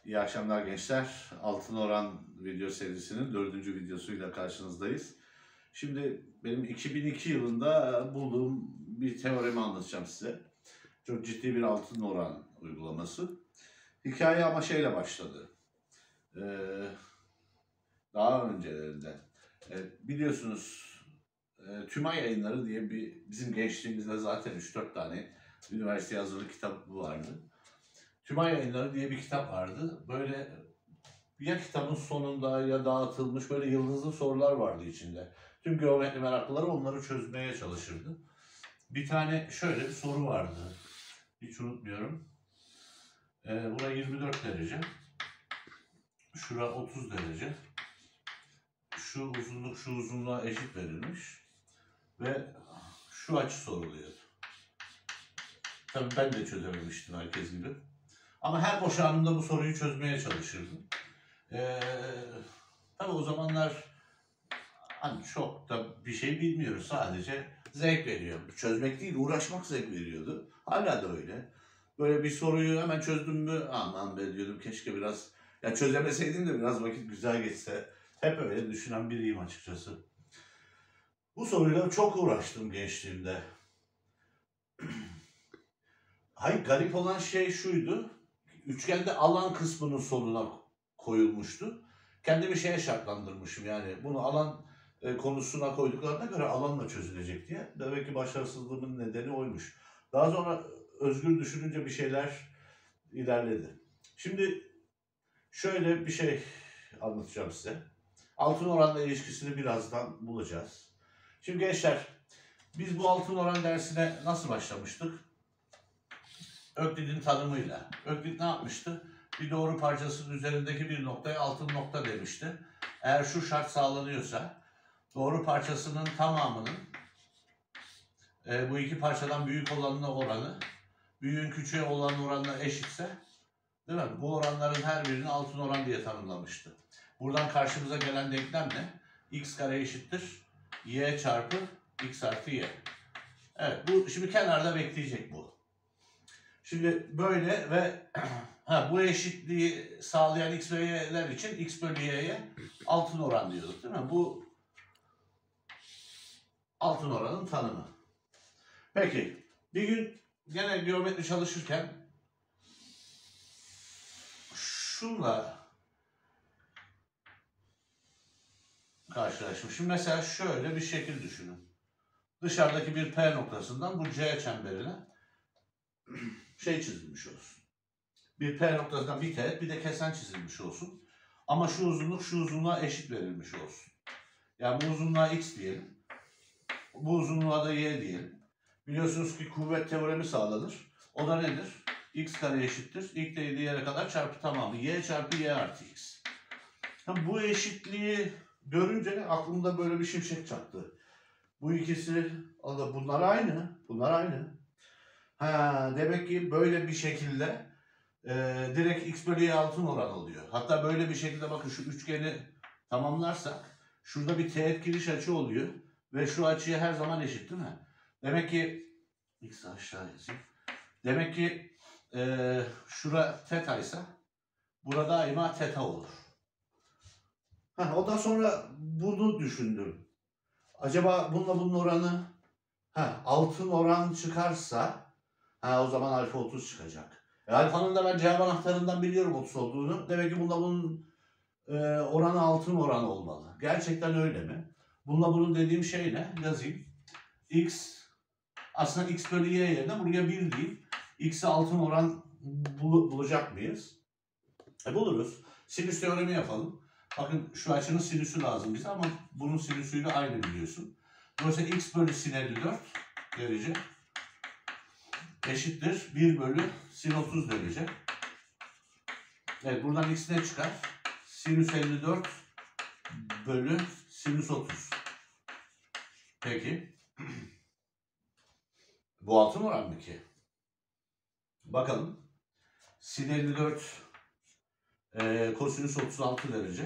İyi akşamlar gençler. Altın Oran video serisinin 4. videosuyla karşınızdayız. Şimdi benim 2002 yılında bulduğum bir teoremi anlatacağım size. Çok ciddi bir altın oran uygulaması. Hikaye ama şeyle başladı. Daha öncelerinde. Biliyorsunuz Tümay Yayınları diye bizim gençliğimizde zaten 3-4 tane üniversite yazılı kitabı vardı. Tümay Yayınları diye bir kitap vardı. Böyle ya kitabın sonunda ya dağıtılmış böyle yıldızlı sorular vardı içinde. Tüm geometri meraklıları onları çözmeye çalışırdı. Bir tane şöyle bir soru vardı. Hiç unutmuyorum. Bura 24 derece. Şura 30 derece. Şu uzunluk şu uzunluğa eşit verilmiş. Ve şu açı soruluyor. Tabii ben de çözememiştim herkes gibi. Ama her boş anımda bu soruyu çözmeye çalışırdım. Tabii o zamanlar hani çok da bir şey bilmiyoruz. Sadece zevk veriyor. Çözmek değil, uğraşmak zevk veriyordu. Hala da öyle. Böyle bir soruyu hemen çözdüm mü aman be diyordum, keşke biraz ya çözemeseydim de biraz vakit güzel geçse. Hep öyle düşünen biriyim açıkçası. Bu soruyla çok uğraştım gençliğimde. Hayır, garip olan şey şuydu. Üçgende alan kısmının sonuna koyulmuştu. Kendimi şeye şartlandırmışım, yani bunu alan konusuna koyduklarına göre alanla çözülecek diye. Demek ki başarısızlığımın nedeni oymuş. Daha sonra özgür düşününce bir şeyler ilerledi. Şimdi şöyle bir şey anlatacağım size. Altın oranla ilişkisini birazdan bulacağız. Şimdi gençler, biz bu altın oran dersine nasıl başlamıştık? Öklid'in tanımıyla. Öklid ne yapmıştı? Bir doğru parçasının üzerindeki bir noktaya altın nokta demişti. Eğer şu şart sağlanıyorsa, doğru parçasının tamamının bu iki parçadan büyük olanına oranı, büyüğün küçüğe olan oranına eşitse, değil mi? Bu oranların her birini altın oran diye tanımlamıştı. Buradan karşımıza gelen denklem ne? X kare eşittir y çarpı x artı y. Evet, bu şimdi kenarda bekleyecek bu. Şimdi böyle ve bu eşitliği sağlayan x ve y'ler için x bölü y'ye altın oran diyorduk, değil mi? Bu altın oranın tanımı. Peki, bir gün gene geometri çalışırken şunla karşılaşmışım. Şimdi mesela şöyle bir şekil düşünün. Dışarıdaki bir P noktasından bu C çemberine şey çizilmiş olsun. Bir P noktasından bir teğet bir de kesen çizilmiş olsun. Ama şu uzunluk şu uzunluğa eşit verilmiş olsun. Yani bu uzunluğa x diyelim. Bu uzunluğa da y diyelim. Biliyorsunuz ki kuvvet teoremi sağlanır. O da nedir? X kare eşittir. İlk değdiği yere kadar çarpı tamamı. Y çarpı y artı x. Bu eşitliği görünce aklımda böyle bir şimşek çaktı. Bu ikisi, bunlar aynı. Bunlar aynı. Demek ki böyle bir şekilde direkt x bölü y altın oran oluyor. Hatta böyle bir şekilde bakın şu üçgeni tamamlarsak şurada bir teğet giriş açı oluyor. Ve şu açıya her zaman eşit, değil mi? Demek ki x aşağı yazayım. Demek ki şura teta ise burada daima teta olur. Ondan sonra bunu düşündüm. Acaba bununla bunun oranı altın oran çıkarsa o zaman alfa 30 çıkacak. Alfanın da ben cevap anahtarından biliyorum 30 olduğunu. Demek ki bununla bunun oranı altın oranı olmalı. Gerçekten öyle mi? Bununla bunun dediğim şey ne? Yazayım. X aslında x bölü y yerine buraya 1 değil. X'e altın oran bulacak mıyız? Buluruz. Sinüs teoremi yapalım. Bakın şu açının sinüsü lazım bize ama bunun sinüsüyle aynı biliyorsun. Dolayısıyla x bölü sin 54 derece eşittir 1 bölü sin 30 derece. Evet, buradan x ne çıkar? Sinüs 54 bölü sinüs 30. Peki. Bu altın oran mı ki? Bakalım. Sin 54 kosinüs 36 derece.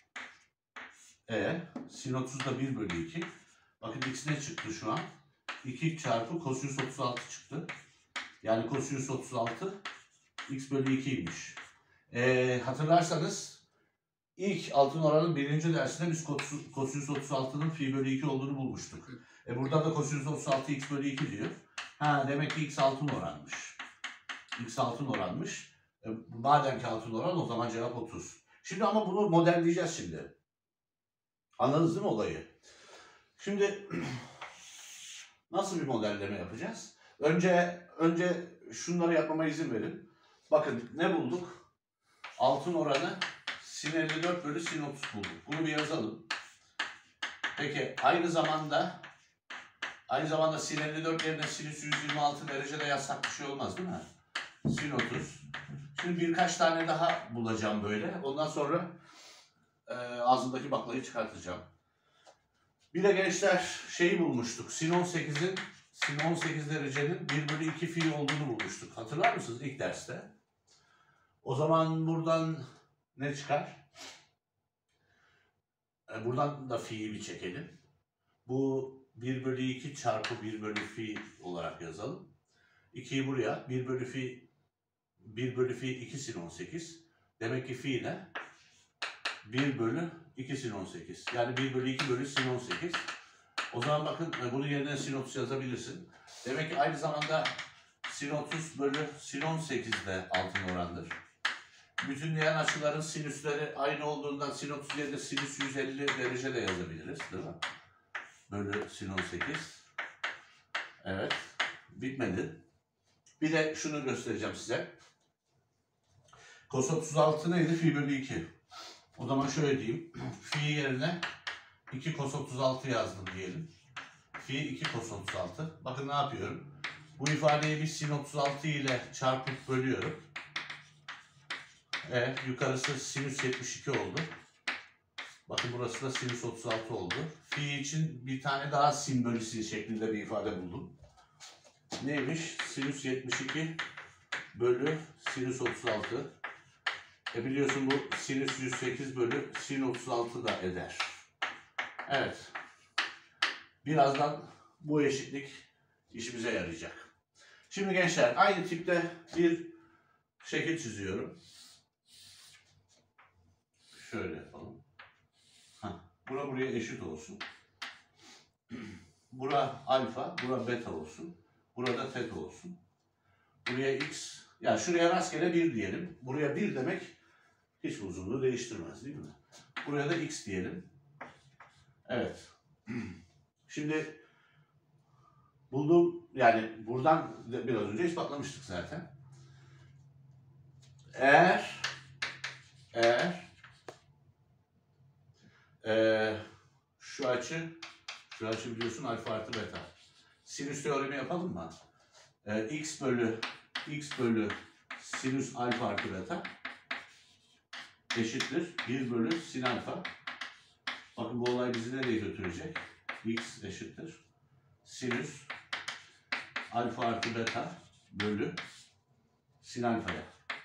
Sin 30 da 1 bölü 2. Bakın x ne çıktı şu an? 2 çarpı kosinüs 36 çıktı. Yani kosinüs 36 x bölü 2'ymiş. Hatırlarsanız ilk altın oranın 1. dersinde biz kosinüs 36'nın pi bölü 2 olduğunu bulmuştuk. Burada da kosinüs 36 x bölü 2 diyor. Demek ki x altın oranmış. X altın oranmış. Madem ki altın oran, o zaman cevap 30. Şimdi ama bunu modelleyeceğiz şimdi. Anladınız değil mi olayı? Şimdi nasıl bir modelleme yapacağız? Önce şunları yapmama izin verin. Bakın ne bulduk? Altın oranı sin 54 bölü sin 30 bulduk. Bunu bir yazalım. Peki aynı zamanda sin 54 yerine sinüs 126 derecede yazsak bir şey olmaz değil mi? Sin 30. Şimdi birkaç tane daha bulacağım böyle. Ondan sonra ağzımdaki baklayı çıkartacağım. Bir de gençler şeyi bulmuştuk. Sin 18 derecenin 1 bölü 2 fi olduğunu bulmuştuk. Hatırlar mısınız ilk derste? O zaman buradan ne çıkar? Buradan da fi'yi bir çekelim. Bu 1 bölü 2 çarpı 1 bölü fi olarak yazalım. 2'yi buraya. 1 bölü fi 2 sin 18. Demek ki fi ne? 1 bölü 2 sin 18. Yani 1 bölü 2 bölü sin 18. O zaman bakın bunun yerine sin 30 yazabilirsin. Demek ki aynı zamanda sin 30 bölü sin 18 de altın orandır. Bütünleyen açıların sinüsleri aynı olduğundan sin 30 yerine sinüs 150 derece de yazabiliriz. Değil mi? Bölü sin 18. Evet. Bitmedi. Bir de şunu göstereceğim size. Kos 36 neydi? Fi bölü 2. O zaman şöyle diyeyim. Fi yerine 2 kos 36 yazdım diyelim. Fi 2 kos 36. Bakın ne yapıyorum. Bu ifadeyi bir sin 36 ile çarpıp bölüyorum. Yukarısı sinüs 72 oldu. Bakın burası da sinüs 36 oldu. Fi için bir tane daha sin bölü sin şeklinde bir ifade buldum. Neymiş? Sinüs 72 bölü sinüs 36. Biliyorsun bu sinüs 108 bölü sin 36 da eder. Evet. Birazdan bu eşitlik işimize yarayacak. Şimdi gençler aynı tipte bir şekil çiziyorum. Şöyle yapalım. Bura buraya eşit olsun. Bura alfa, bura beta olsun. Burada teta olsun. Buraya x, yani şuraya rastgele 1 diyelim. Buraya 1 demek hiç uzunluğu değiştirmez değil mi? Buraya da x diyelim. Evet. Şimdi bulduğum, yani buradan biraz önce ispatlamıştık zaten. Eğer şu açı biliyorsun alfa artı beta. Sinüs teoremi yapalım mı? X bölü sinüs alfa artı beta eşittir 1 bölü sin alfa. Bakın bu olay bizi nereye götürecek? X eşittir sinüs alfa artı beta bölü sin alfaya.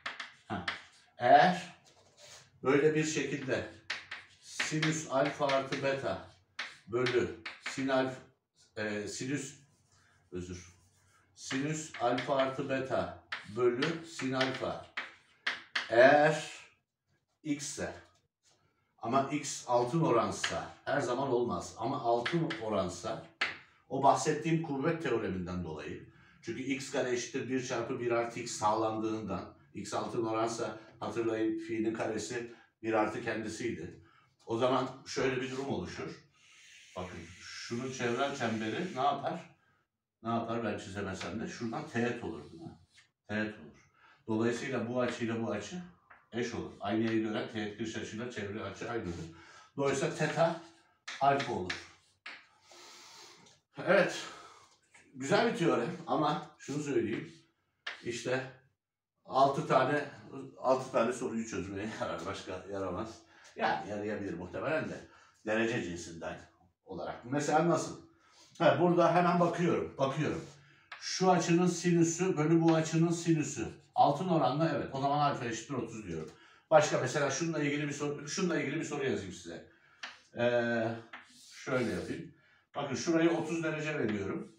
Eğer böyle bir şekilde sinüs alfa artı beta bölü sinüs alfa artı beta bölü sin alfa eğer x ise, ama x altın oransa her zaman olmaz, ama altın oransa o bahsettiğim kuvvet teoreminden dolayı, çünkü x kare eşittir 1 çarpı 1 artı x sağlandığından, x altın oransa hatırlayın fi'nin karesi 1 artı kendisiydi. O zaman şöyle bir durum oluşur. Bakın şunun çevrel çemberi ne yapar? Ne yapar ben çizemesem de? Şuradan teğet olur değil mi? Teğet olur. Dolayısıyla bu açıyla bu açı eş olur. Aynaya göre teğet kiriş açıyla çevre açı aynıdır. Dolayısıyla teta alfa olur. Evet. Güzel bir teorem ama şunu söyleyeyim. İşte 6 tane soruyu çözmeye yarar. Başka yaramaz. Yani yarayabilir muhtemelen de. Derece cinsinden olarak. Mesela nasıl? Burada hemen bakıyorum. Şu açının sinüsü bölü bu açının sinüsü. Altın oranla evet. O zaman alfa eşittir 30 diyorum. Başka mesela şununla ilgili bir soru yazayım size. Şöyle yapayım. Bakın şurayı 30 derece veriyorum.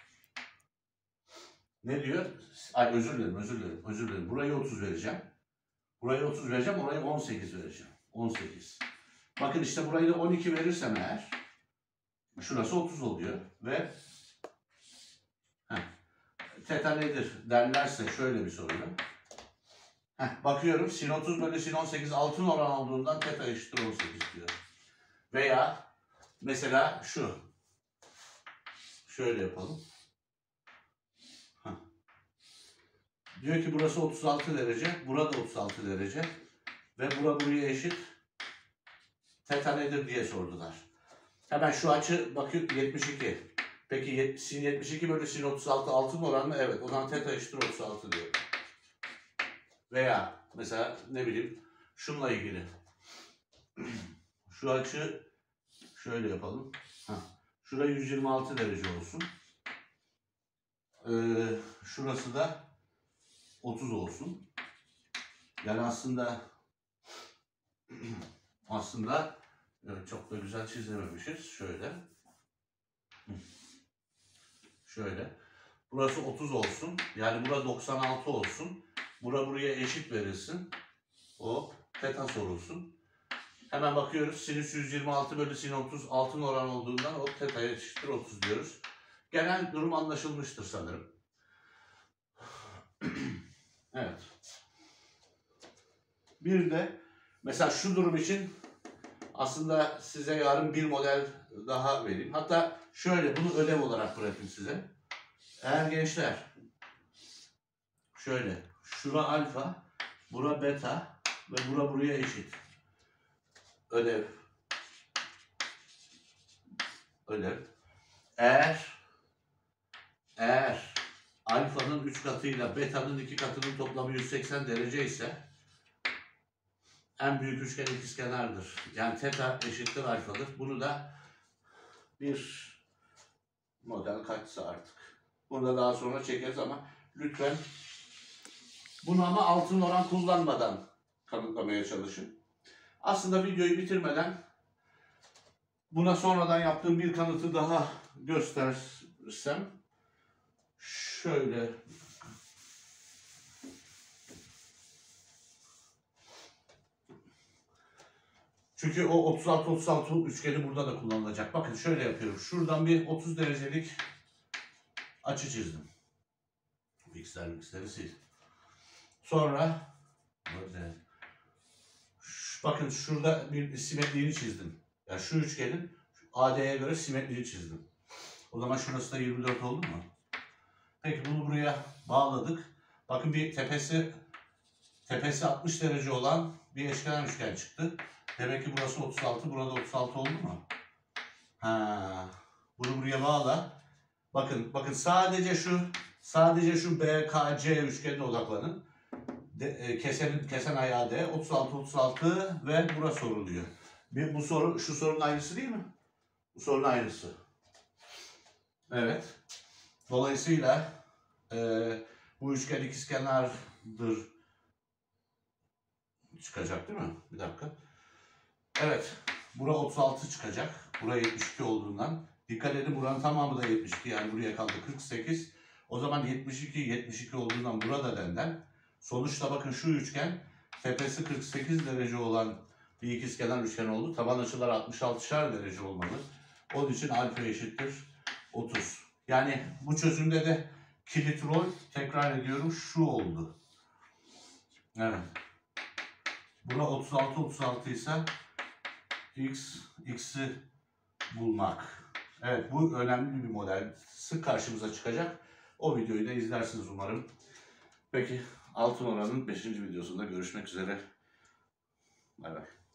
Ne diyor? Ay özür dilerim. Burayı 30 vereceğim. Buraya 30 vereceğim, oraya 18 vereceğim. 18. Bakın işte burayı da 12 verirsem eğer, şurası 30 oluyor ve teta nedir derlerse şöyle bir soruda. Bakıyorum sin 30 bölü sin 18 altın oran olduğundan teta eşittir 18 diyor. Veya mesela şu. Şöyle yapalım. Diyor ki burası 36 derece, burada 36 derece ve buraya eşit. Teta nedir diye sordular. Hemen şu açı bakın 72. Peki sin 72 bölü sin 36 altın oran mı? Evet. O zaman teta eşittir 36 diyor. Veya mesela ne bileyim şunla ilgili. Şu açı şöyle yapalım. Şurada 126 derece olsun. Şurası da 30 olsun. Yani aslında evet, çok da güzel çizememişiz. Şöyle. Burası 30 olsun. Yani burada 96 olsun. Buraya eşit verilsin. O teta sorulsun. Hemen bakıyoruz. Sinüs 126 bölü sin 30 altın oran olduğundan o teta'ya eşittir 30 diyoruz. Genel durum anlaşılmıştır sanırım. Evet. Bir de mesela şu durum için aslında size yarın bir model daha vereyim. Hatta şöyle bunu ödev olarak bırakayım size. Eğer gençler şöyle şura alfa, bura beta ve buraya eşit. Ödev. Eğer alfanın 3 katıyla beta'nın 2 katının toplamı 180 derece ise en büyük üçgen ikizkenardır. Yani teta eşittir alfadır. Bunu da bir model kaçsa artık. Bunu da daha sonra çekeriz ama lütfen bunu ama altın oran kullanmadan kanıtlamaya çalışın. Aslında videoyu bitirmeden buna sonradan yaptığım bir kanıtı daha göstersem şöyle. Çünkü o 36-36 üçgeni burada da kullanılacak. Bakın şöyle yapıyorum. Şuradan bir 30 derecelik açı çizdim. X'leri sil. Sonra bakın şurada bir simetriğini çizdim. Yani şu üçgenin AD'ye göre simetriğini çizdim. O zaman şurası da 24 oldu mu? Peki bunu buraya bağladık. Bakın bir tepesi 60 derece olan bir eşkenar üçgen çıktı. Demek ki burası 36, burada 36 oldu mu? Bunu buraya bağla. Bakın sadece şu BKC üçgenine odaklanın. Kesen ayağı D 36 ve burası soruluyor. Bu soru şu sorunun aynısı değil mi? Bu sorunun aynısı. Evet. Dolayısıyla bu üçgen ikizkenardır çıkacak değil mi? Bir dakika. Evet. Bura 36 çıkacak. Buraya 72 olduğundan. Dikkat edin buranın tamamı da 72. Yani buraya kaldı 48. O zaman 72 olduğundan burada denden. Sonuçta bakın şu üçgen tepesi 48 derece olan bir ikizkenar üçgen oldu. Taban açılar 66'şar derece olmalı. Onun için alfa eşittir 30. Yani bu çözümde de kilit rol tekrar ediyorum şu oldu. Evet. Bura 36 ise x'i bulmak. Evet bu önemli bir model. Sık karşımıza çıkacak. O videoyu da izlersiniz umarım. Peki altın oranın 5. videosunda görüşmek üzere. Bay bay.